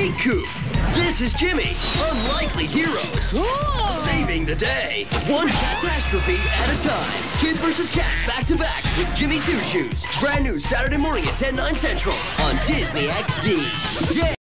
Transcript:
Meet Coop. This is Jimmy. Unlikely heroes. Saving the day. One catastrophe at a time. Kid vs. Cat back-to-back with Jimmy Two Shoes. Brand new Saturday morning at 10, 9 central on Disney XD. Yeah!